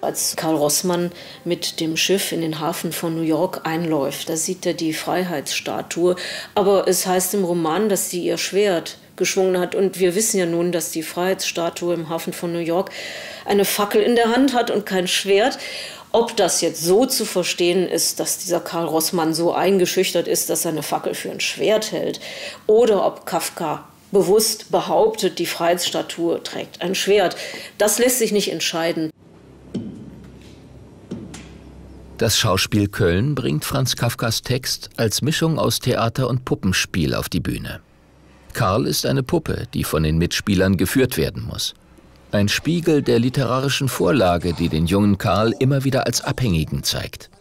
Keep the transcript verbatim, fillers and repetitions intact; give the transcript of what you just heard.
Als Karl Rossmann mit dem Schiff in den Hafen von New York einläuft, da sieht er die Freiheitsstatue. Aber es heißt im Roman, dass sie ihr Schwert geschwungen hat. Und wir wissen ja nun, dass die Freiheitsstatue im Hafen von New York eine Fackel in der Hand hat und kein Schwert. Ob das jetzt so zu verstehen ist, dass dieser Karl Rossmann so eingeschüchtert ist, dass er eine Fackel für ein Schwert hält, oder ob Kafka bewusst behauptet, die Freiheitsstatue trägt ein Schwert, das lässt sich nicht entscheiden. Das Schauspiel Köln bringt Franz Kafkas Text als Mischung aus Theater und Puppenspiel auf die Bühne. Karl ist eine Puppe, die von den Mitspielern geführt werden muss. Ein Spiegel der literarischen Vorlage, die den jungen Karl immer wieder als Abhängigen zeigt.